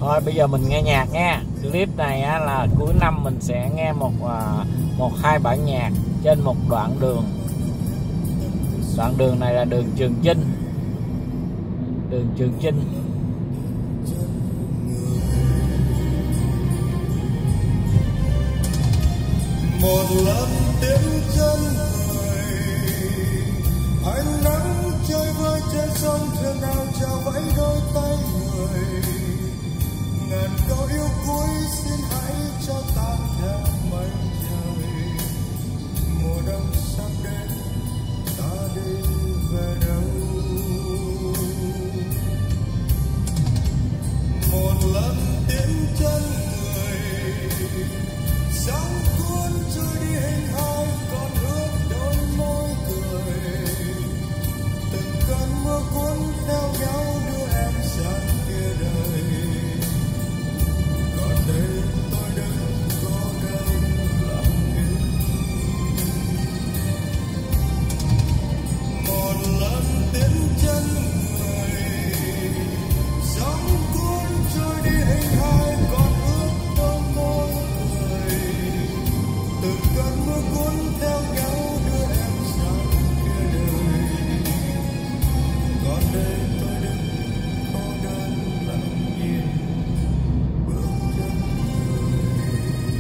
Thôi bây giờ mình nghe nhạc nha. Clip này á, là cuối năm mình sẽ nghe một hai bản nhạc trên một đoạn đường. Đoạn đường này là đường Trường Chinh. Đường Trường Chinh. Một lần tiếng chân người, ánh nắng chơi vơi trên sông thuyền nào chào vẫy đôi tay người. Ngàn câu yêu cuối xin hãy cho tan theo mây trời. Mùa đông sắp đến, ta đi về đâu? Một lần tiếng chân người, sóng cuốn trôi đi hình hài còn ướt đôi môi cười. Từng cơn mưa cuốn theo nhau đưa em sang kia đời. Còn đây tôi đứng cô đơn lặng im. Một lần tiếng chân người, sóng cuốn trôi đi hình hài còn ướt đôi môi cười. Từng cơn mưa cuốn theo nhau đưa em sang kia đời. Còn đây tôi đứng cô đơn lặng nhìn bước chân người.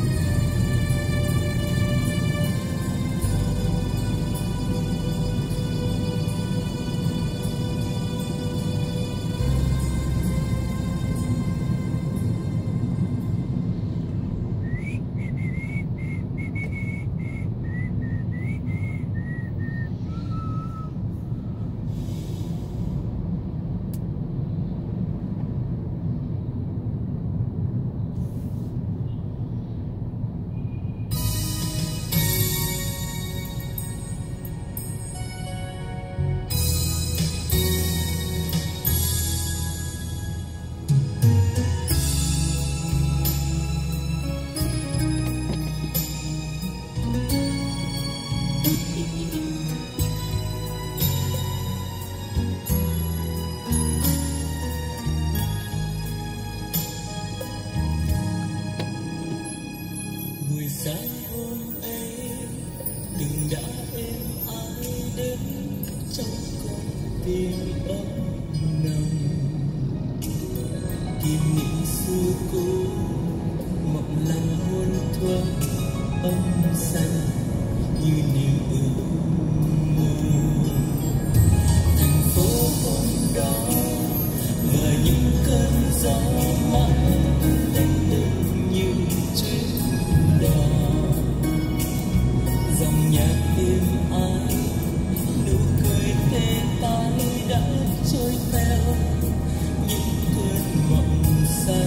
Buổi sáng hôm ấy từng đã êm ai đến trong con tim ấm nồng. Kỷ niệm xưa cũ mộng lăng hôn thoáng âm xanh như niềm ước mơ. Thành phố hôm đó và những cơn gió mãi lênh đênh như chuyến đò. Dòng nhạc êm ái, nụ cười tê tái đã trôi theo những cơn mộng say.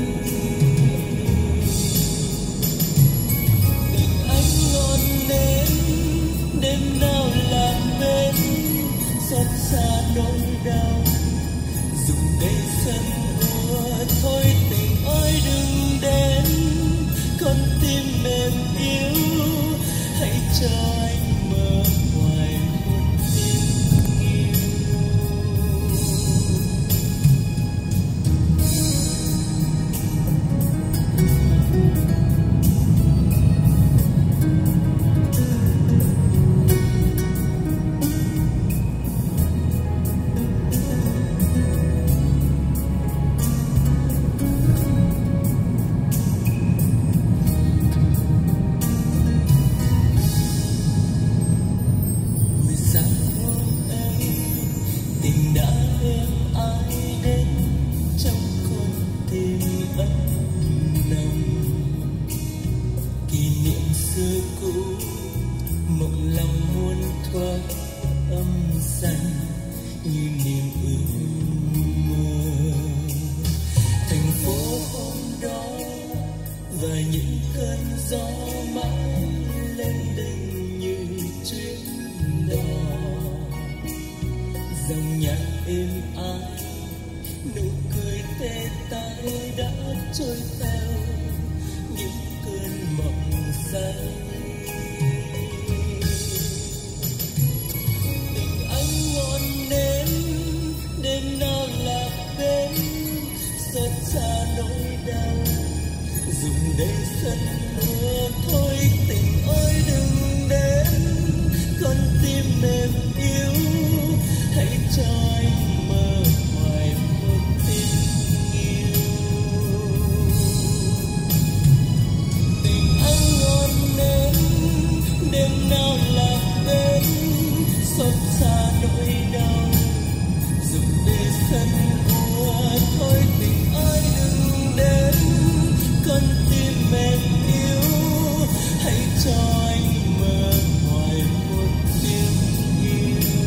Tình anh ngọn nến đêm nào làm bên xót xa nỗi đau. Dùng để sân ua thôi tình ơi đừng đến. Con tim mềm yếu hãy cho anh mơ hoài một tình yêu. Dòng nhạc êm ái, nụ cười tê tái đã trôi theo những cơn mộng say. Tình anh ngọn nến đêm nào lạc bên xót xa nỗi để sân mưa thôi tình ơi đừng đến, con tim mềm yếu hãy cho anh mơ hoài một tình yêu. Tình anh ngọn nến đêm nào lạc bên xót xa nỗi đau, dùng để sân mưa thôi tình ơi đừng đến, con tim mềm yếu hãy cho anh mơ hoài một tiếng yêu.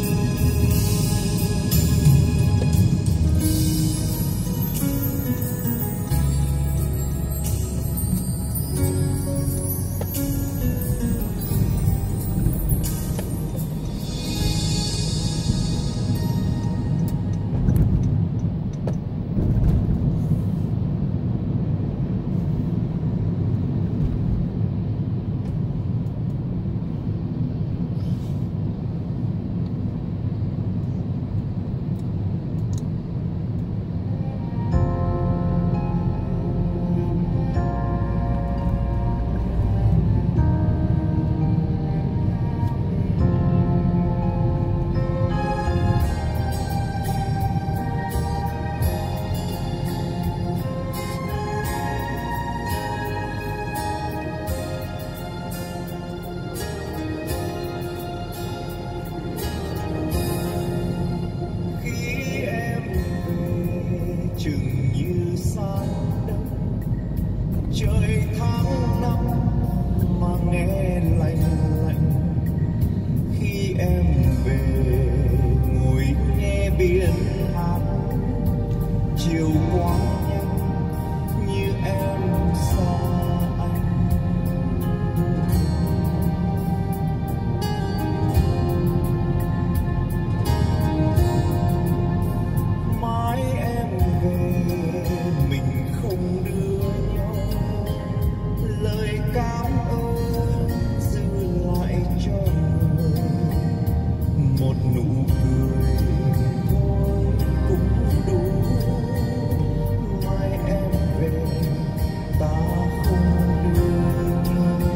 Chừng như xa đất trời tháng năm mà nghe lạnh lạnh, khi em về ngồi nghe biển hát chiều qua nhanh như em xa anh. Mãi em mình không đưa nhau lời cảm ơn, giữ lại cho người một nụ cười thôi cũng đủ. Mai em về ta không đưa nhau,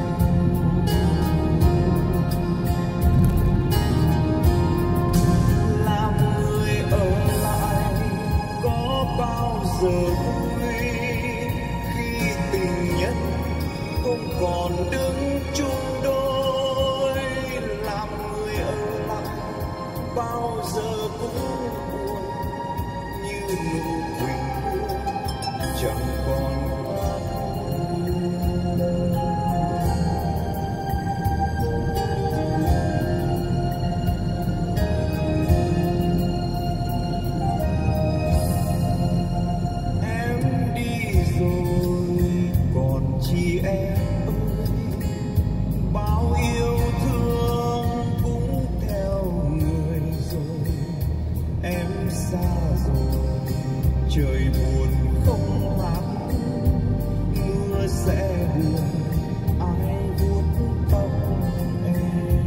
làm người ở lại có bao giờ vui khi tình nhân không còn đứng chung đôi. Làm người ở lại bao giờ cũng buồn như nụ quỳnh hương chẳng còn hoa chị em ơi, bao yêu thương cũng theo người rồi. Em xa rồi trời buồn không hát, mưa sẽ buồn ai vuốt tóc em.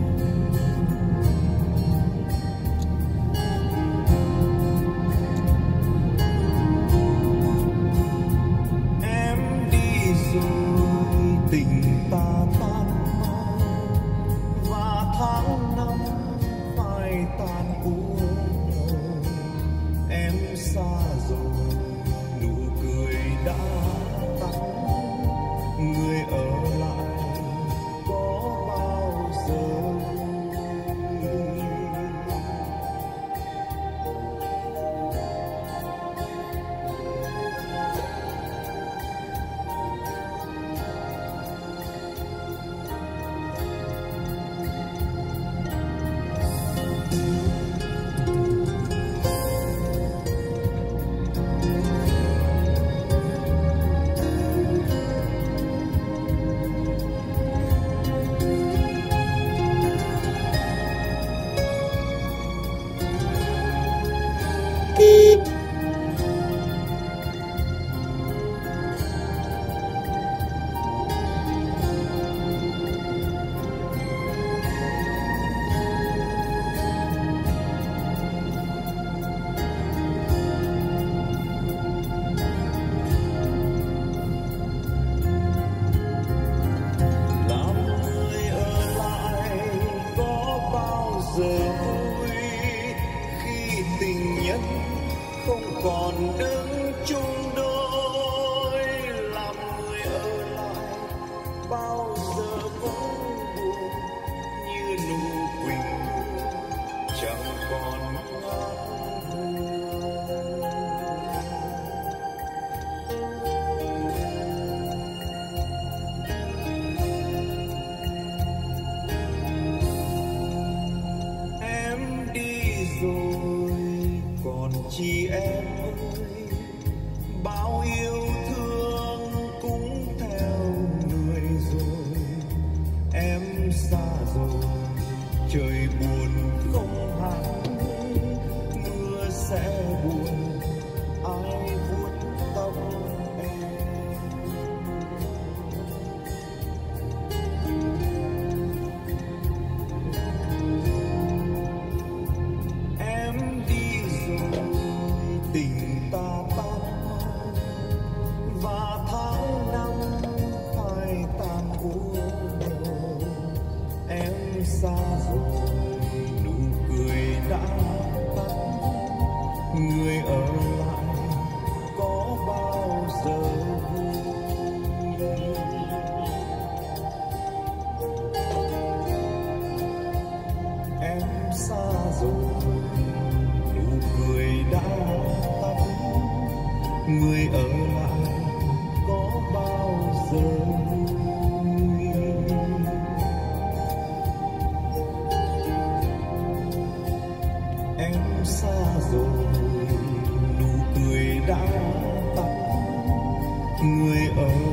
Em đi rồi tình ta tan mau và tháng năm phải tan úa màu. Em xa rồi nụ cười đã tắt, người ở lại có bao giờ. nhân không còn đứng chung đôi, làm người ở lại bao giờ cũng buồn như nụ quỳnh chẳng còn ngát hương. Em đi rồi còn chi em ơi, bao yêu thương cũng theo người rồi. Em xa rồi trời buồn không hẳn, mưa sẽ buồn ai vuốt tóc em. Em đi rồi tình ta tan mau, và tháng năm phai tàn úa màu. Em xa rồi nụ cười đã tắt, người ở lại có bao giờ vui. Em xa rồi nụ cười đã tắt, người ở lại có bao giờ vui. Em xa rồi nụ cười đã tắt, người ở